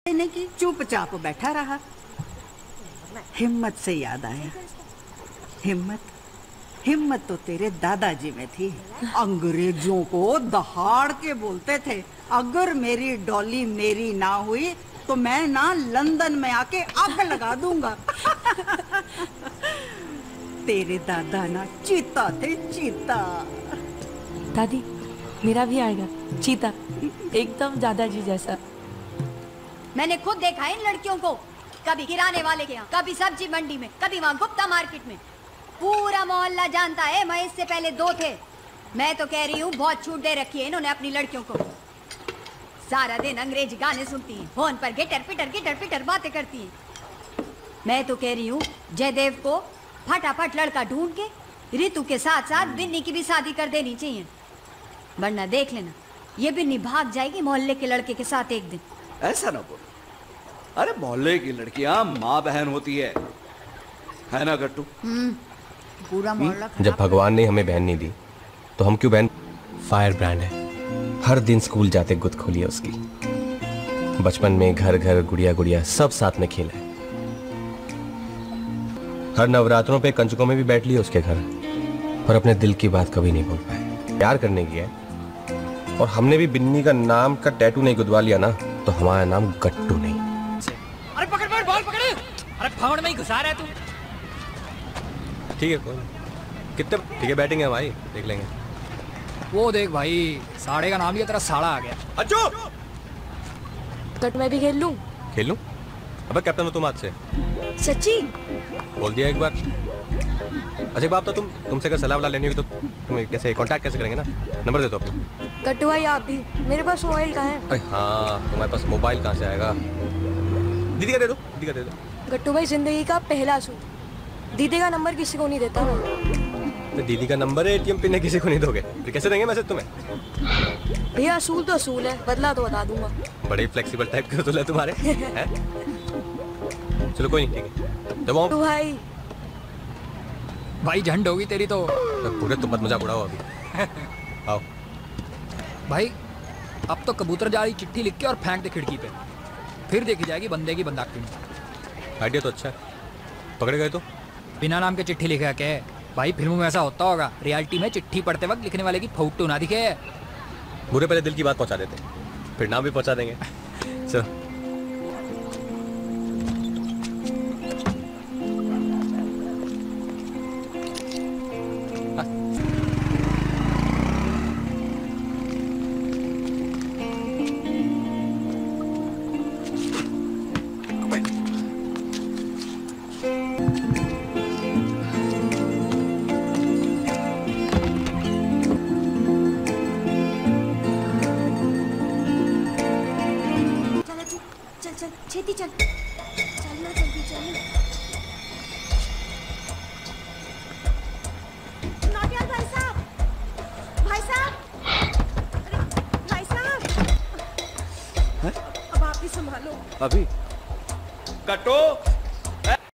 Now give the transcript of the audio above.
देने की, चुपचाप बैठा रहा। हिम्मत से याद आया, हिम्मत तो तेरे दादाजी में थी। अंग्रेजों को दहाड़ के बोलते थे, अगर मेरी डॉली मेरी ना हुई तो मैं ना लंदन में आके आग लगा दूंगा। तेरे दादा ना चीता थे, चीता। दादी मेरा भी आएगा चीता, एकदम दादाजी जैसा। मैंने खुद देखा है इन लड़कियों को, कभी किराने वाले के यहाँ, कभी सब्जी मंडी में, कभी वहाँ गुप्ता मार्केट में। पूरा मोहल्ला जानता है महेश से पहले दो थे। मैं तो कह रही हूँ बहुत छूट दे रखी है इन्होंने अपनी लड़कियों को। सारा दिन अंग्रेजी गाने सुनती हैं, फोन पर गिटर पिटर बातें करती हैं। मैं तो कह रही हूँ जयदेव को फटाफट लड़का ढूंढ के रितु के साथ साथ बिन्नी की भी शादी कर देनी चाहिए, वरना देख लेना ये बिन्नी भाग जाएगी मोहल्ले के लड़के के साथ एक दिन। ऐसा ना बोलो, अरे मोहल्ले की लड़कियां माँ बहन होती है ना गट्टू? पूरा मोहल्ला। जब भगवान ने हमें बहन नहीं दी तो हम क्यों बहन? फायर ब्रांड है, हर दिन स्कूल जाते गुद खोली है उसकी। बचपन में घर घर गुड़िया गुड़िया सब साथ में खेला है। हर नवरात्रों पे कंजकों में भी बैठ लिया उसके घर, पर अपने दिल की बात कभी नहीं बोल पाए। प्यार करने की है, और हमने भी बिन्नी का नाम का टैटू नहीं गुदवा लिया ना तो हमारा नाम गट्टू नहीं। अरे पकड़ बॉल पकड़, अरे फावड़ में ही घुसा रहा है तू। ठीक है कोई कितने, ठीक है बैटिंग है भाई, देख लेंगे। वो देख भाई, साढ़े का नाम लिया, तेरा साड़ा आ गया। अच्छो कट मैं भी खेल लूं? खेल लूं? अबे कैप्टन हो तुम आज से। सच्ची? बोल दिया एक बार। अच्छा बाप, तो तुमसे अगर सलाह वाला लेनी होगी तो तुम्हें कैसे कांटेक्ट कैसे करेंगे ना? नंबर दे दो अपना। कट्टू भाई आप भी, मेरे पास मोबाइल कहाँ है? अरे हाँ, तुम्हारे पास मोबाइल कहाँ से आएगा? दीदी का दे दो, दीदी का दे दो। गट्टू भाई जिंदगी का पहला सूट, दीदी का नंबर किसी को नहीं देता मैं। तो दीदी का नंबर है, एटीएम पिन है, किसी को नहीं दोगे फिर कैसे देंगे मैसेज तुम्हें? भैया असूल तो असूल है, बदला तो बता दूंगा। बड़े फ्लेक्सिबल टाइप के असूल है तुम्हारे। हैं? चलो कोई नहीं, ठीक है दबाओ। तो भाई झंड होगी तेरी तो पूरे तुम मत मजाक उड़ाओ अभी। आओ भाई, अब तो कबूतर जाली चिट्ठी लिख के और फेंक दे खिड़की पे, फिर देखी जाएगी बंदे की बंदाकी। आइडिया तो अच्छा है, पकड़े गए तो बिना नाम के चिट्ठी लिखा क्या है भाई? फिल्मों में ऐसा होता होगा, रियलिटी में चिट्ठी पढ़ते वक्त लिखने वाले की फोटो ना दिखे। बुरे पहले दिल की बात पहुंचा देते, फिर नाम भी पहुंचा देंगे। चलो छेती चल, चलना जल्दी चल। नौटियाल भाई साहब, अरे भाई साहब, अब आप ही संभालो। अभी कटो